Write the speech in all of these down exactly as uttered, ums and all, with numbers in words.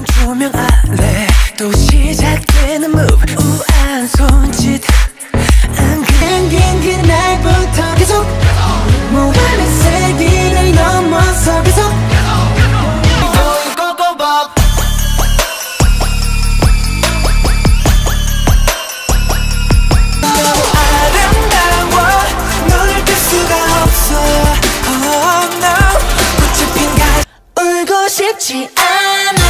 어두운 조명 아래 또 시작되는 move 우아한 손짓 안간긴 그날부터 계속 무한의 세기를 넘어서 계속 싶지 않아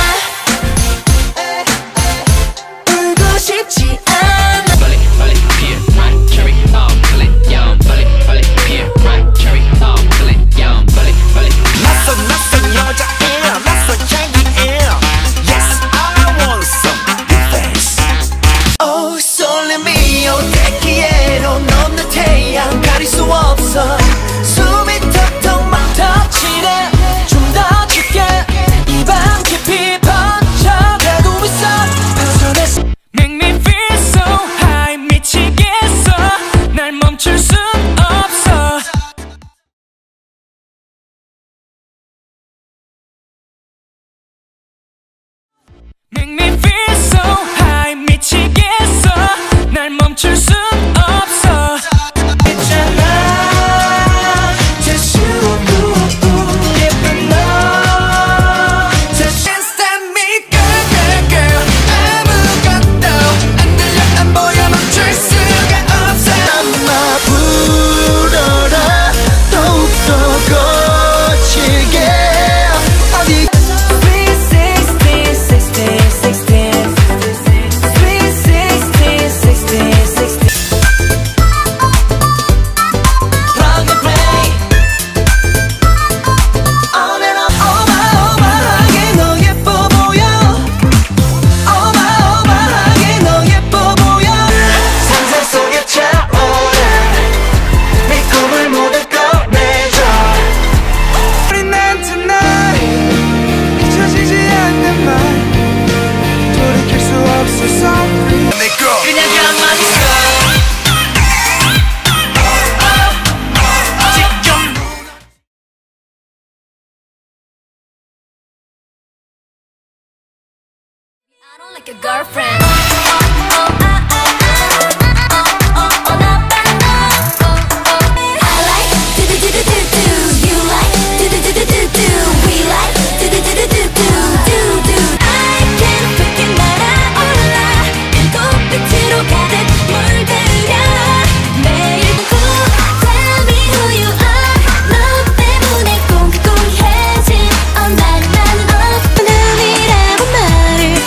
울고 싶지 않아 빨리 빨리 피어 right cherry oh 빨리 yeah 빨리 빨리 피어 right cherry oh 빨리 yeah 빨리 빨리 낯선 낯선 여자예요 낯선 향기예요 yes I want some new face oh 설렘이 오대기에로 넘는 태양 가릴 수 없어 숨이 턱턱 막 터치네 좀 더 깊게 이밤 깊이 번져가고 있어 벗어났어 Make me feel so high 미치겠어 날 멈출 순 없어 Make me feel so high 미치겠어 날 멈출 순 없어 I don't like a girlfriend. Oh, oh, I, I, I, oh, oh, oh, no, no, oh, oh. I like do do do do do do. You like do do do do do do. We like do do do do do do do do. I can't freaking 날아올라 일곱빛으로 가득 물들여 매일 고 Tell me who you are. 너 때문에 꽁꽁해진 oh 날 나는 없는 이라고 말을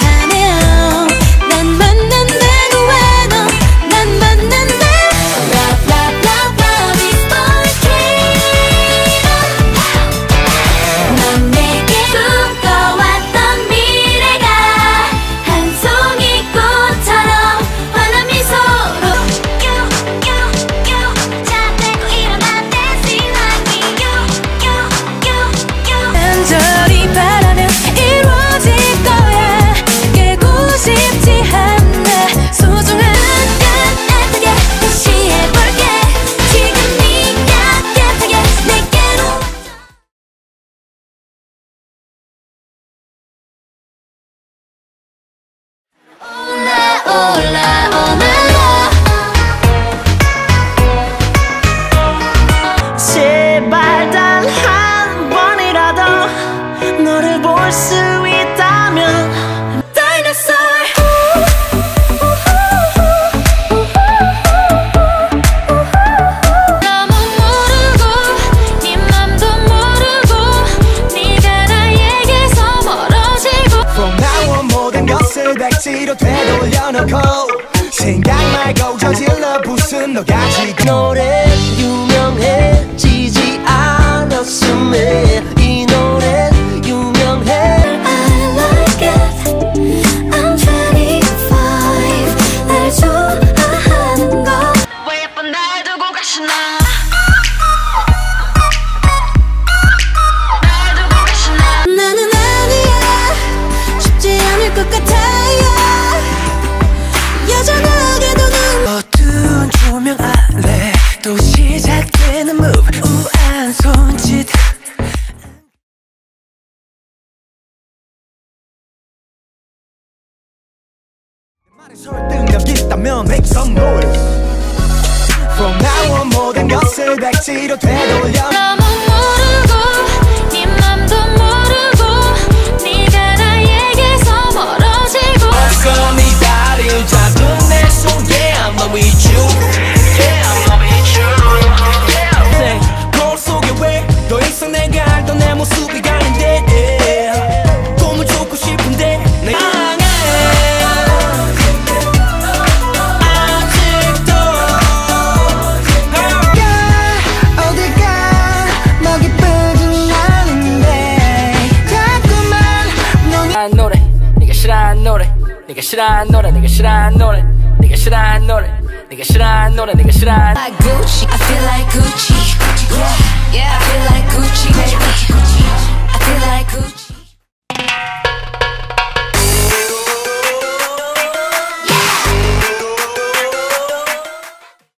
제발 단 한 번이라도 너를 볼 수 있다면 Dinosaur 너무 모르고 네 맘도 모르고 네가 나에게서 멀어지고 From now on 모든 것을 백지로 되돌려놓고 생각 말고 저질러 부순 너가 지금 노래 유명해지지 않았음에 이 노래 유명해 I like it I'm twenty-five 날 좋아하는 거 왜 예쁜 날 두고 가시나 날 두고 가시나 나는 아니야 쉽지 않을 것 같아요 여전하게도 난 어두운 조명 아래 또 설득력 있다면 make some noise. From now on 모든 것을 백지로 되돌려. 너무 모르고 네 맘도 모르고 네가 나에게서 멀어지고 어서 네 다리를 잡은 내 손 Yeah I'm not with you Yeah I'm not with you Yeah Say 거울 속에 왜 더 이상 내가 알던 내 모습이 가는데 yeah. 꿈을 쫓고 싶은데 내 향해 아직도 가 어딜가 막 예쁘진 않은데 자꾸만 너의 노래 네가 싫어하는 노래 네가 싫어하는 노래 네가 싫어하는 노래 네가 싫어하는 노래 네가 싫어하는 노래 네가 싫어하는 Like Gucci, I feel like Gucci. Yeah, yeah, I feel like Gucci.